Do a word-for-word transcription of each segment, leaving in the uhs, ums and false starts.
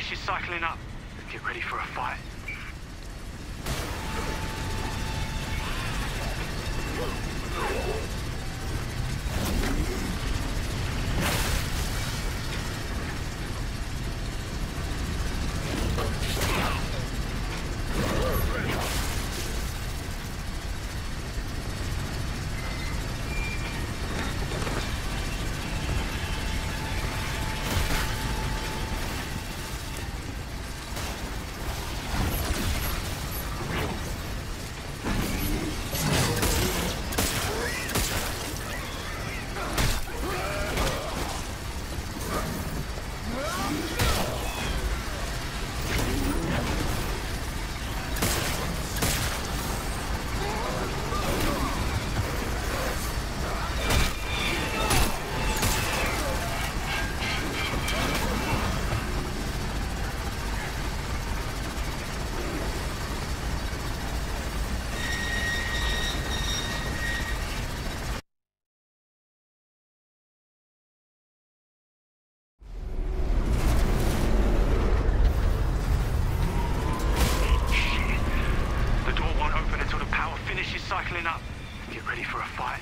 finishes cycling up. Get ready for a fight. Cycling up. Get ready for a fight.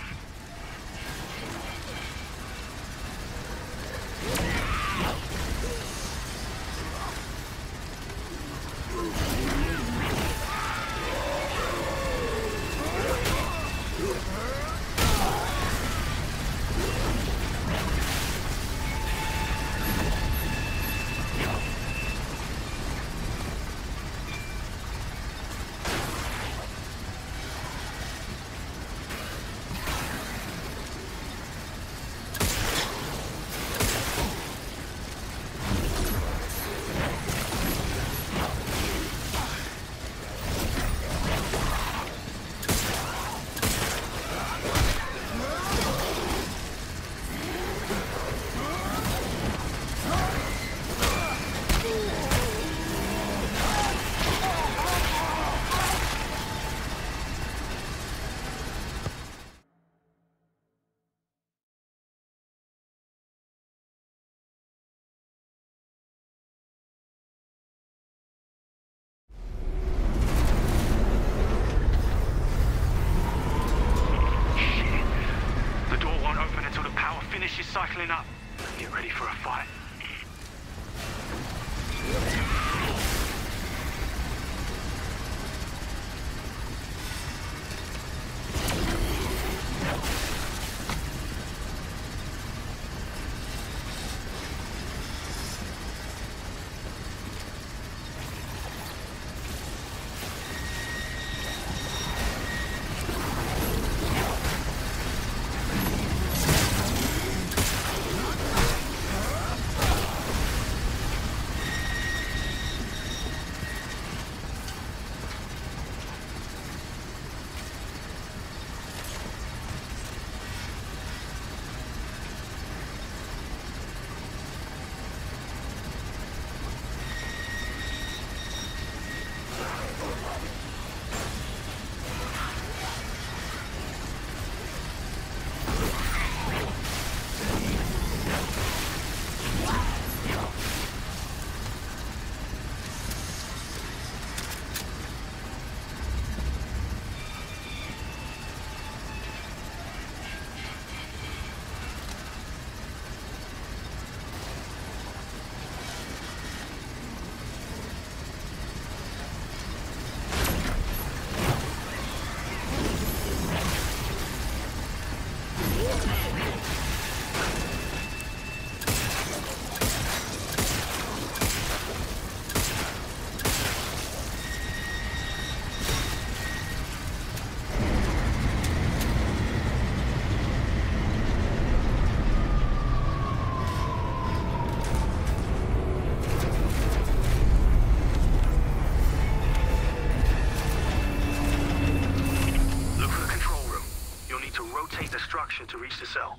Finishes cycling up. Get ready for a fight. To reach the cell.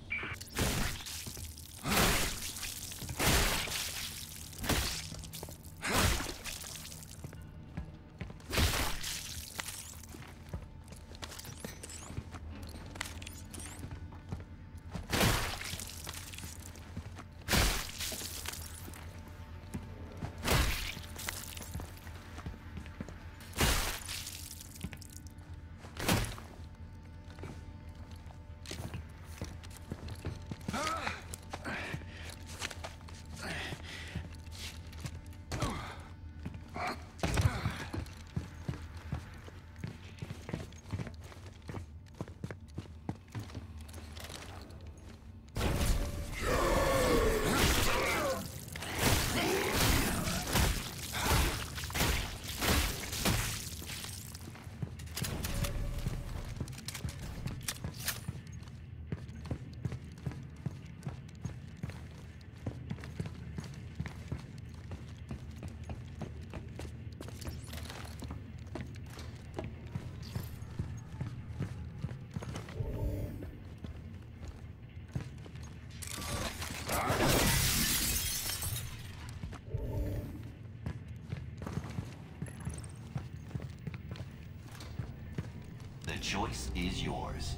choice is yours.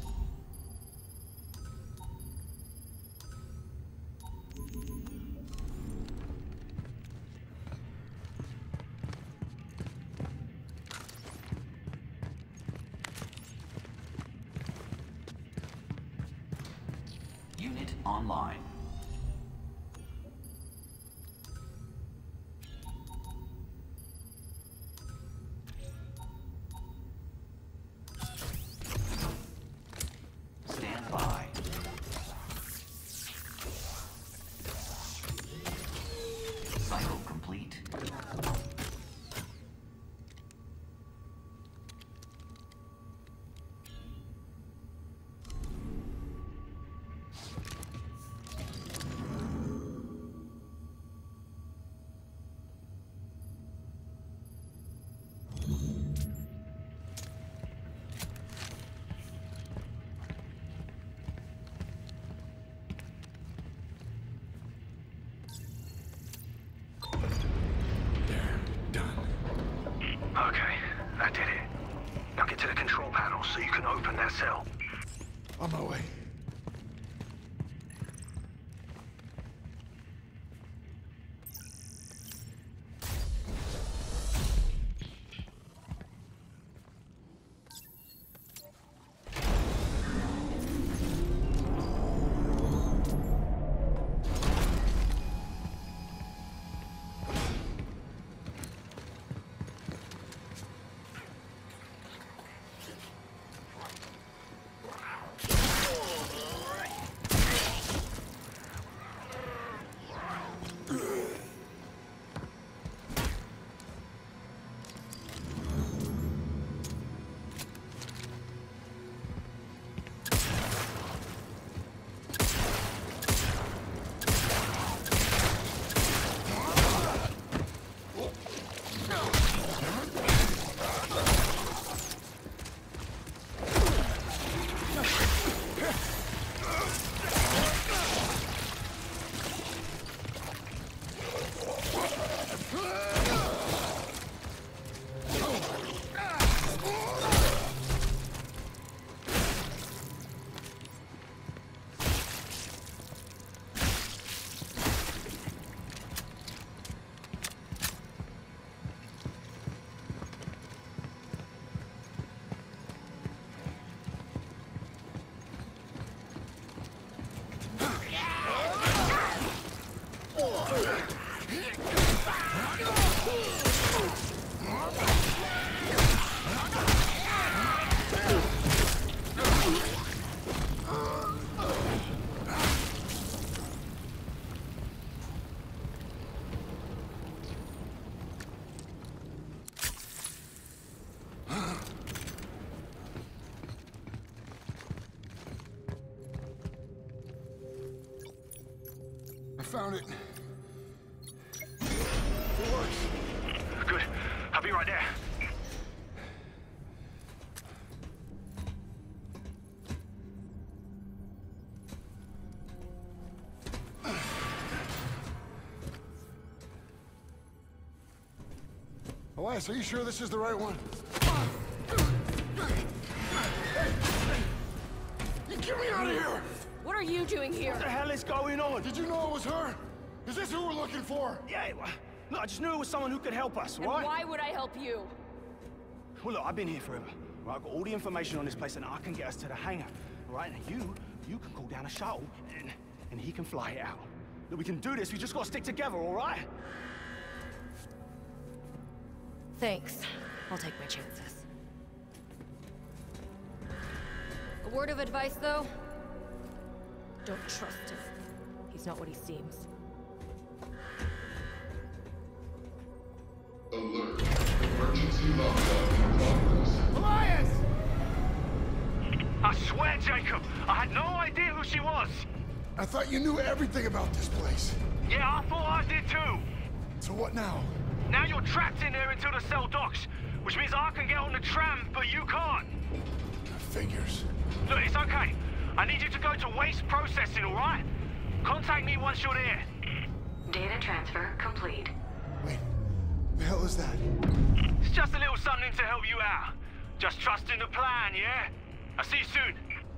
Unit online. Stand by. Cycle complete. Okay, I did it. Now get to the control panel so you can open that cell. On my way. Found it. It works. Good. I'll be right there. Elias, are you sure this is the right one? You get me out of here! What are you doing here? What the hell is going on? Did you know it was her? Is this who we're looking for? Yeah, well, look, I just knew it was someone who could help us, And right? why would I help you? Well, look, I've been here forever. Right, I've got all the information on this place, and I can get us to the hangar. Right, now you, you can call down a shuttle, and, and he can fly it out. Look, we can do this. We just got to stick together, all right? Thanks. I'll take my chances. A word of advice, though? Don't trust him. He's not what he seems. Alert. Emergency lockdown in progress. Elias! I swear, Jacob, I had no idea who she was. I thought you knew everything about this place. Yeah, I thought I did too. So what now? Now you're trapped in there until the cell docks, which means I can get on the tram, but you can't. Figures. Look, it's okay. I need you to go to waste processing, all right? Contact me once you're there. Data transfer complete. Wait, the hell is that? It's just a little something to help you out. Just trust in the plan, yeah? I'll see you soon.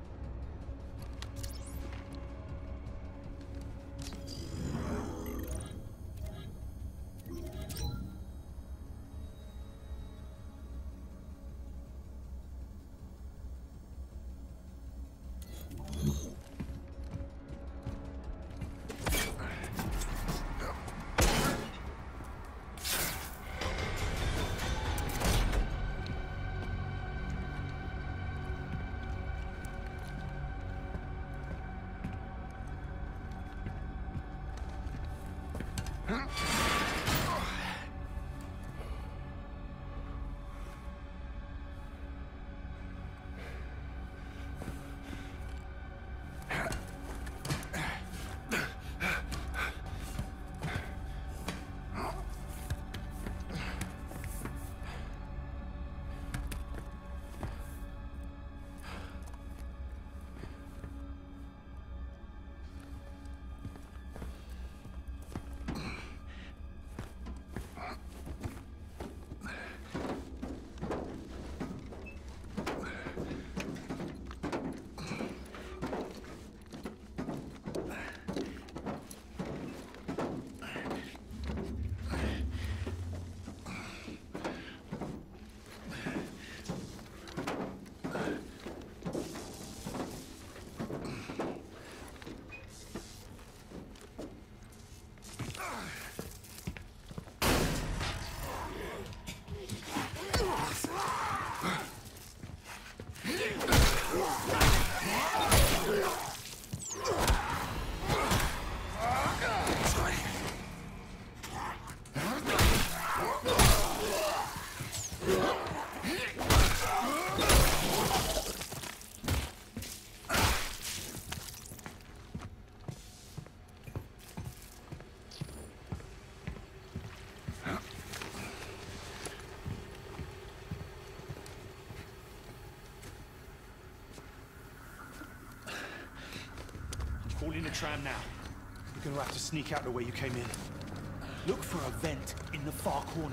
Calling the tram now. You're gonna have to sneak out the way you came in. Look for a vent in the far corner.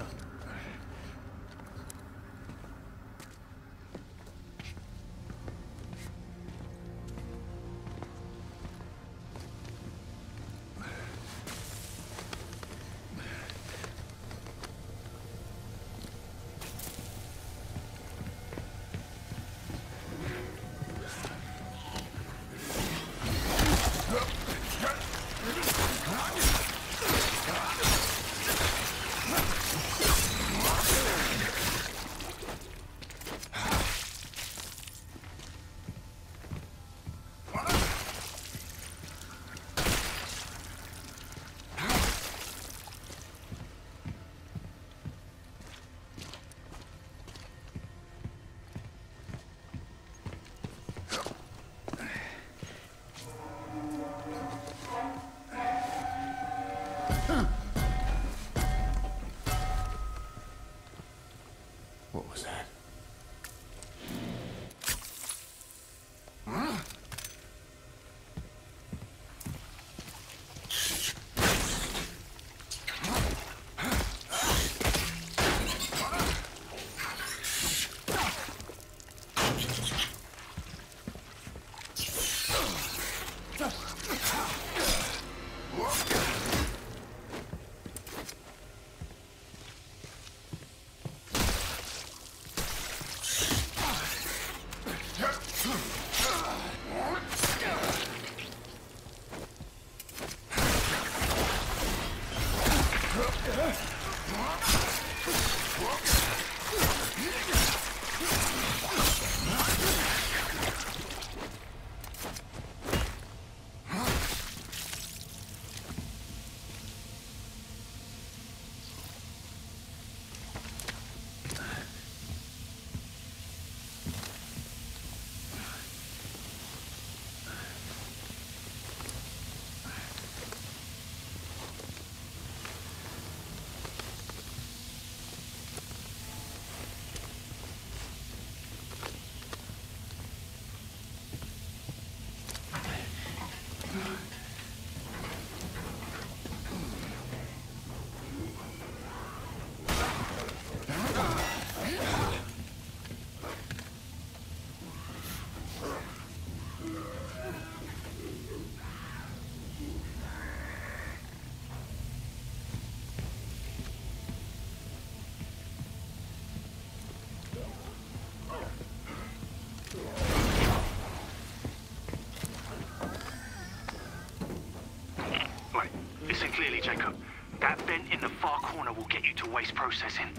What was that? Listen clearly, Jacob. That vent in the far corner will get you to waste processing.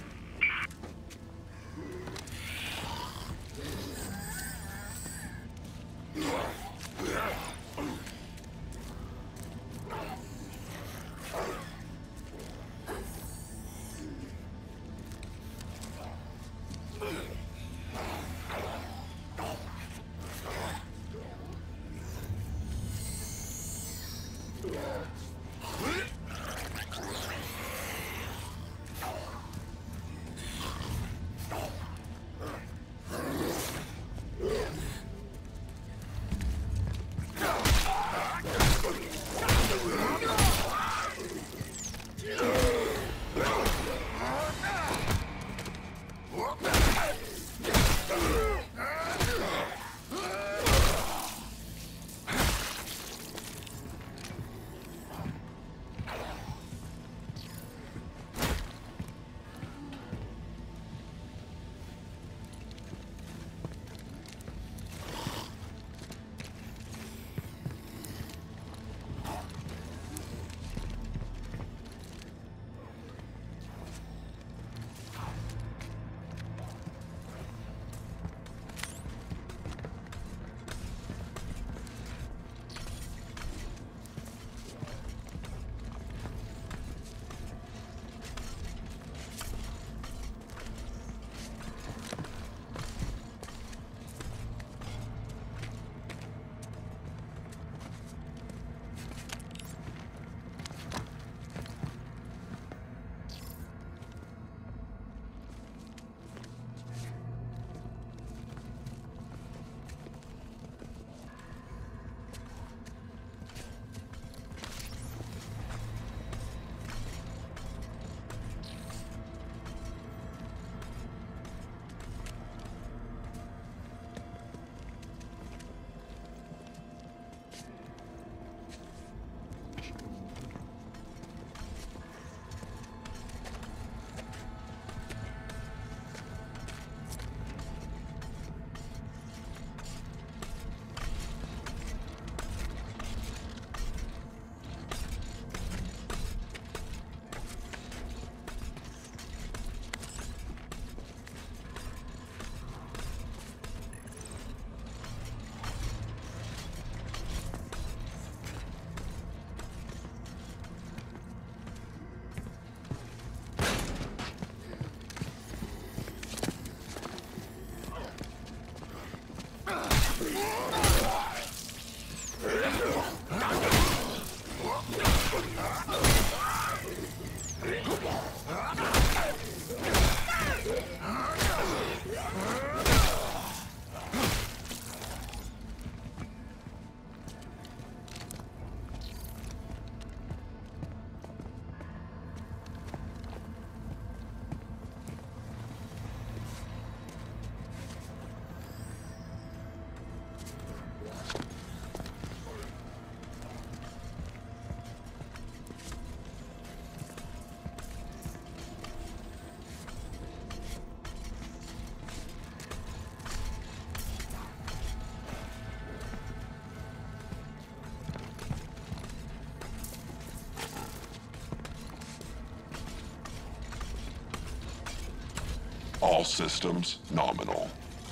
All systems nominal.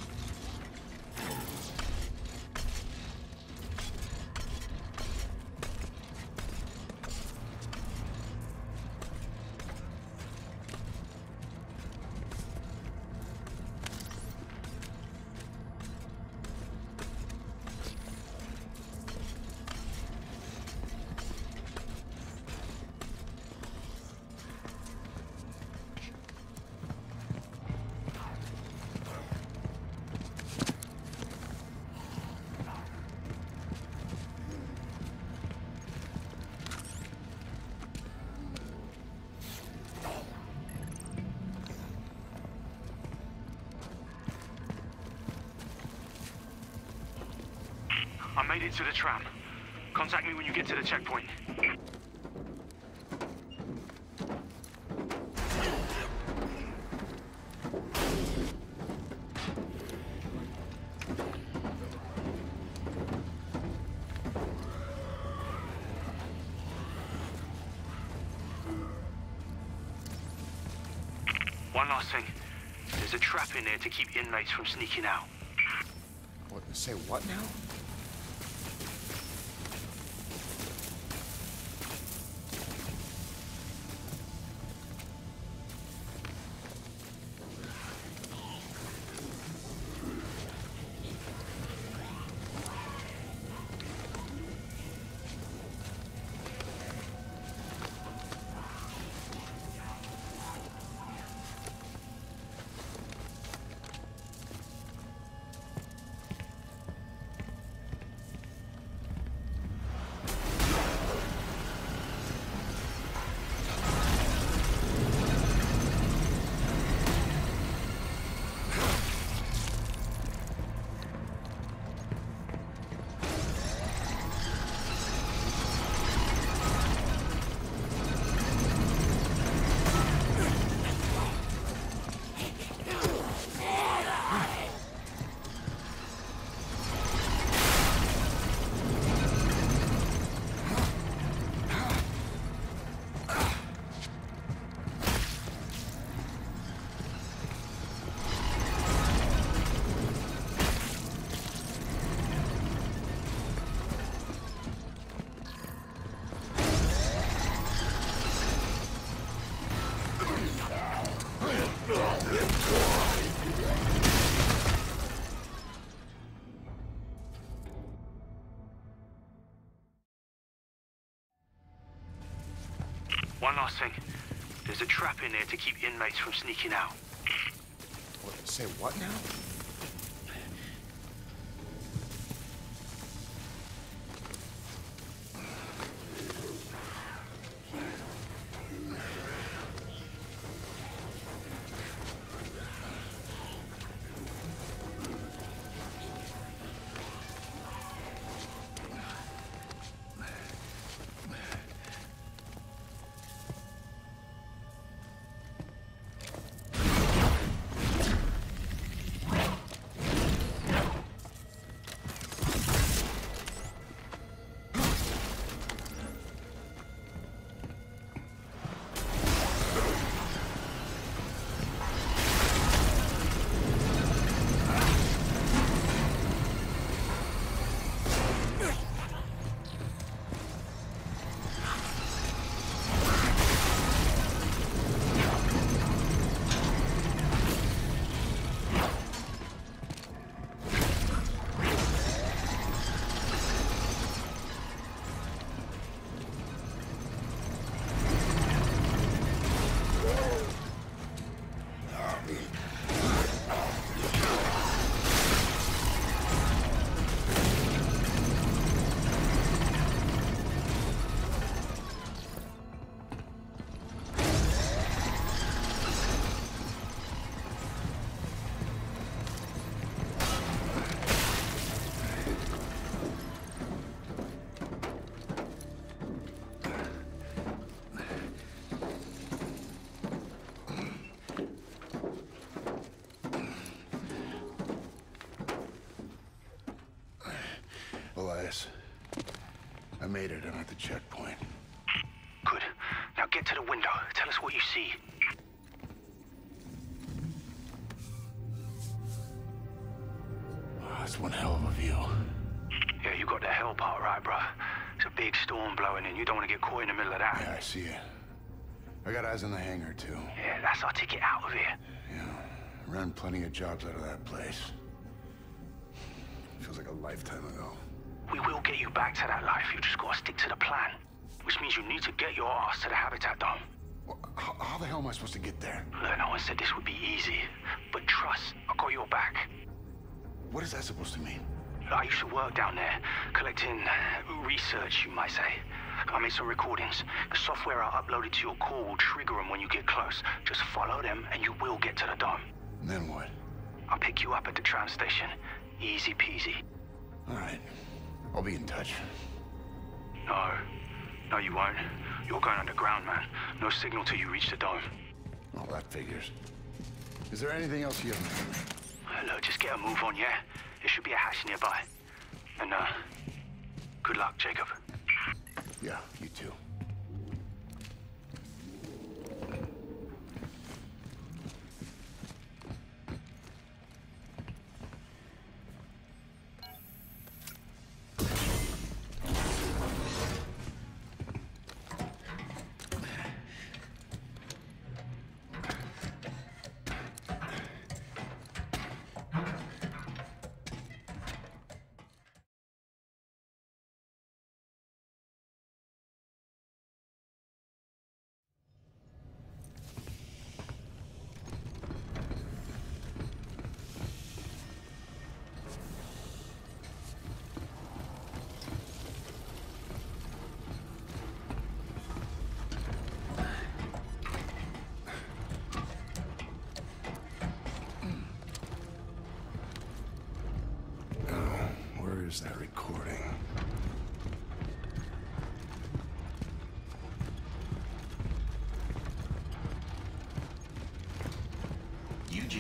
I made it to the tram. Contact me when you get to the checkpoint. One last thing. There's a trap in there to keep inmates from sneaking out. What, say what now? One last thing. There's a trap in there to keep inmates from sneaking out. What, say what now? Elias, I made it. I'm at the checkpoint. Good. Now get to the window. Tell us what you see. Oh, that's one hell of a view. Yeah, you got the hell part right, bruh. It's a big storm blowing in. You don't want to get caught in the middle of that. Yeah, I see it. I got eyes on the hangar, too. Yeah, that's our ticket out of here. Yeah, ran plenty of jobs out of that place. Feels like a lifetime ago. We will get you back to that life. You just gotta stick to the plan. Which means you need to get your ass to the Habitat Dome. Well, how, how the hell am I supposed to get there? Look, no one said this would be easy. But trust, I got your back. What is that supposed to mean? I used to work down there, collecting research, you might say. I made some recordings. The software I uploaded to your core will trigger them when you get close. Just follow them and you will get to the dome. And then what? I'll pick you up at the tram station. Easy peasy. All right. I'll be in touch. No. No, you won't. You're going underground, man. No signal till you reach the dome. Oh, that figures. Is there anything else you have? Look, just get a move on, yeah? There should be a hatch nearby. And, uh, good luck, Jacob. Yeah, you too.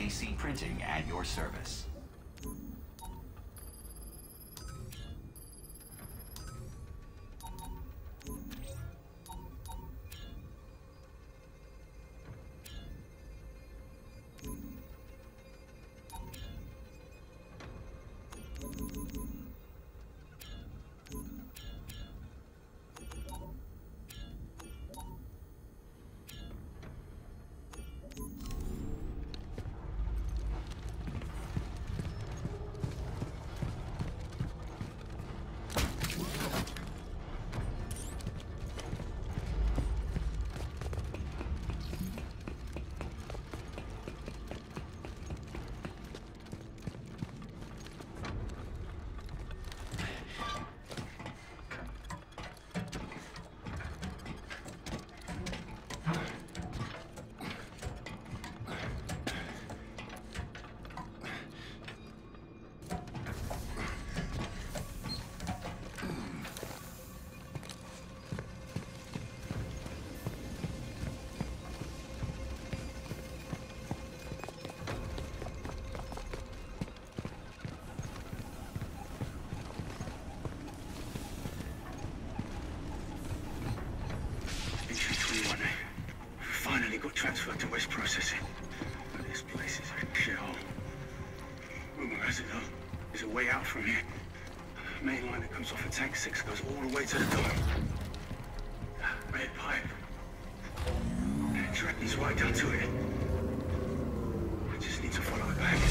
A C Printing at your service. Finally got transferred to West Processing. But this place is a shithole. Rumor has it though, there's a way out from here. The main line that comes off of Tank six goes all the way to the dome. Red pipe. It threatens right down to it. I just need to follow it back.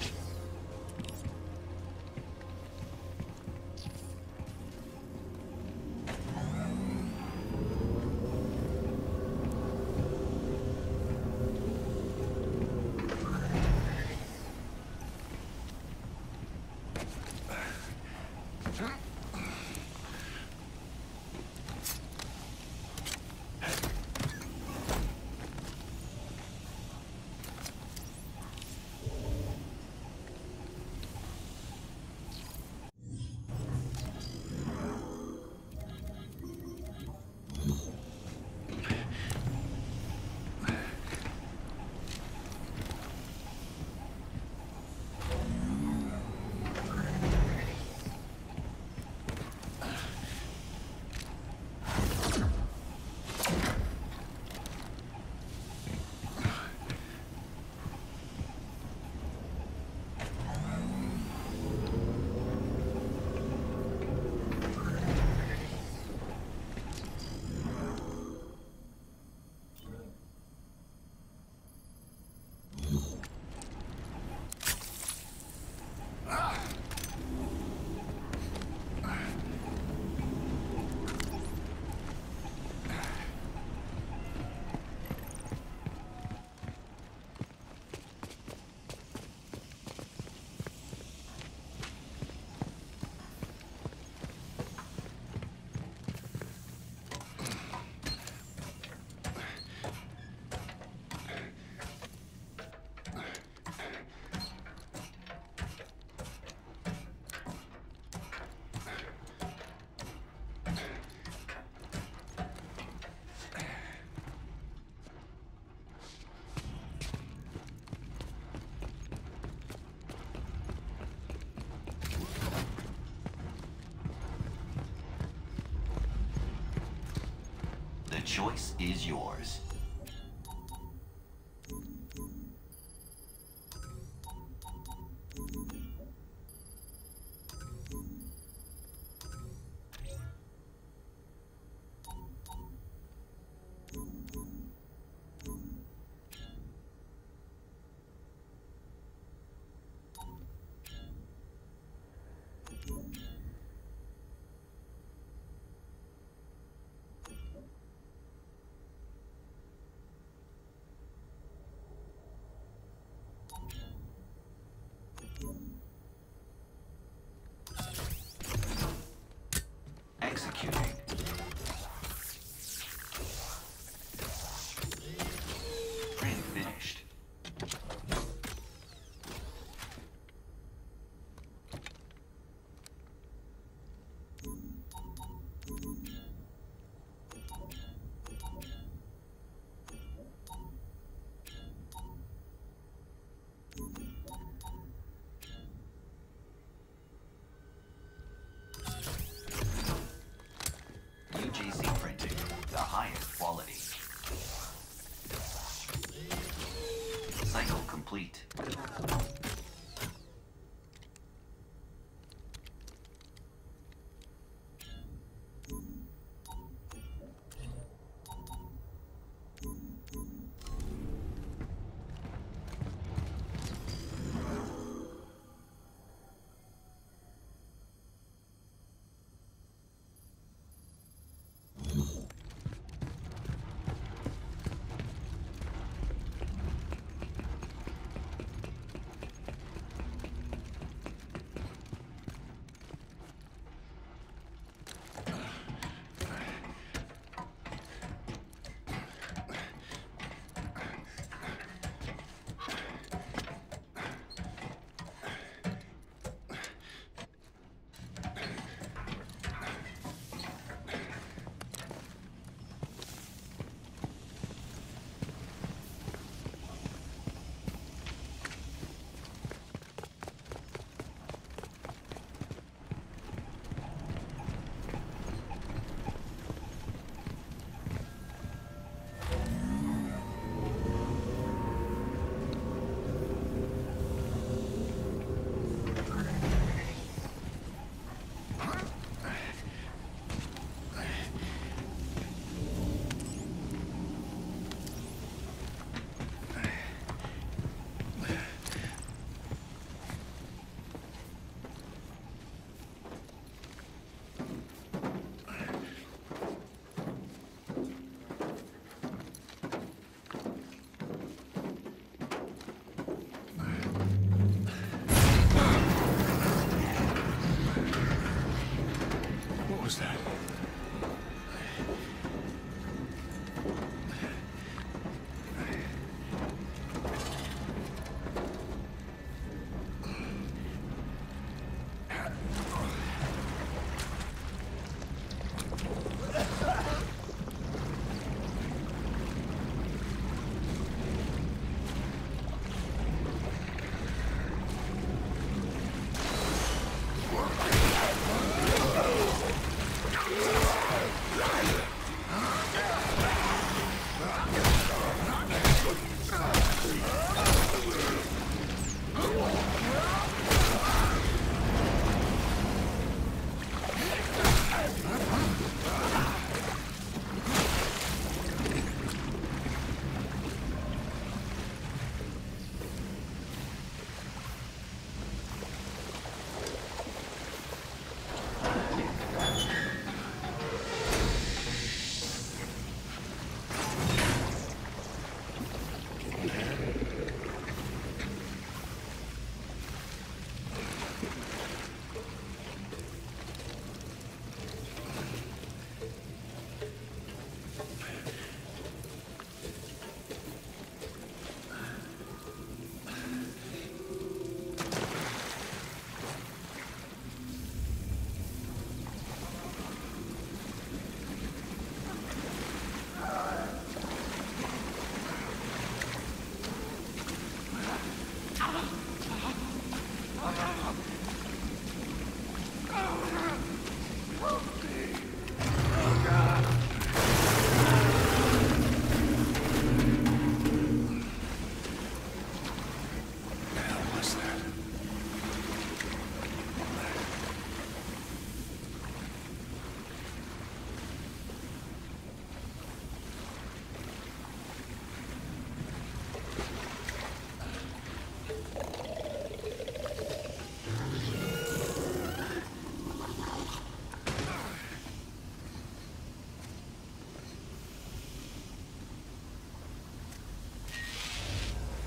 The choice is yours.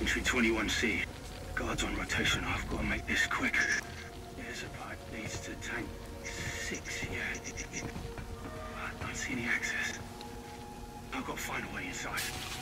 Entry twenty-one C. Guards on rotation. I've got to make this quick. There's a pipe leads to tank six, yeah. I don't see any access. I've got to find a way inside.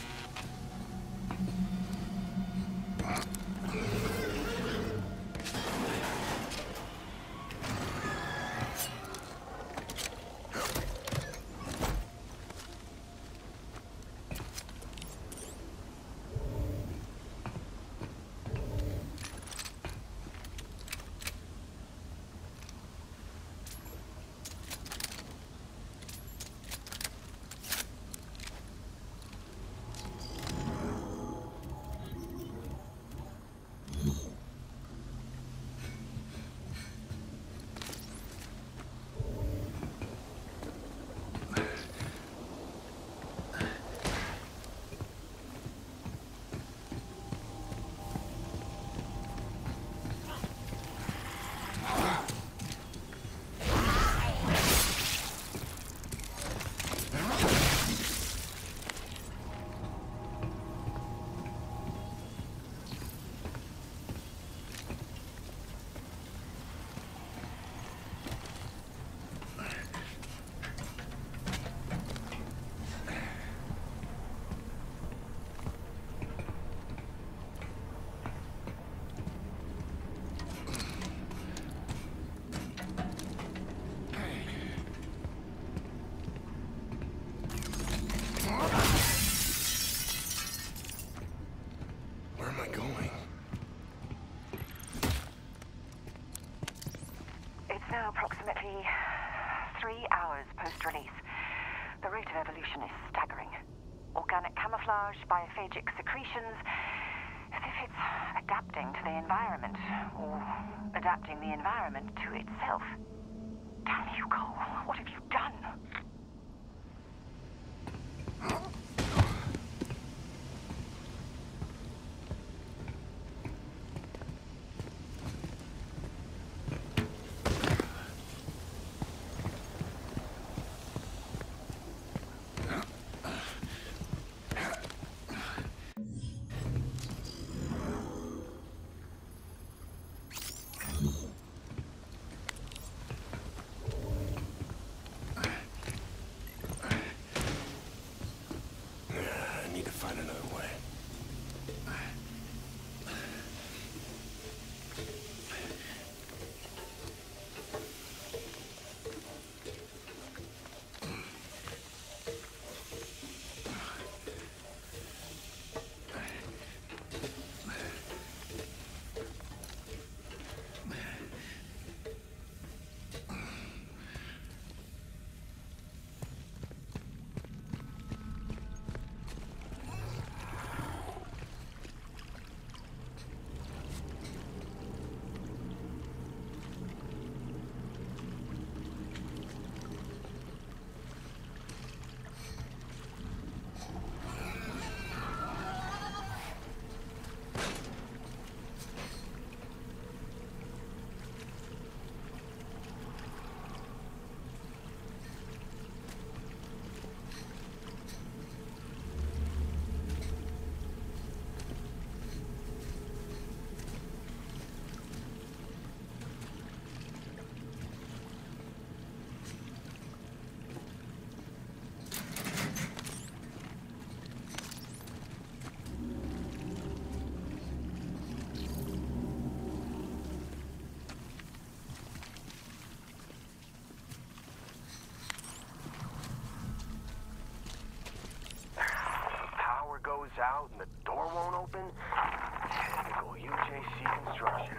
Approximately three hours post-release. The rate of evolution is staggering. Organic camouflage, biophagic secretions, as if it's adapting to the environment, or adapting the environment to itself. Damn you, Cole. What have you done? Out and the door won't open? Typical U J C construction.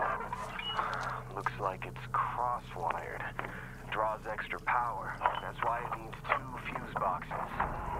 Looks like it's cross-wired. Draws extra power. That's why it needs two fuse boxes.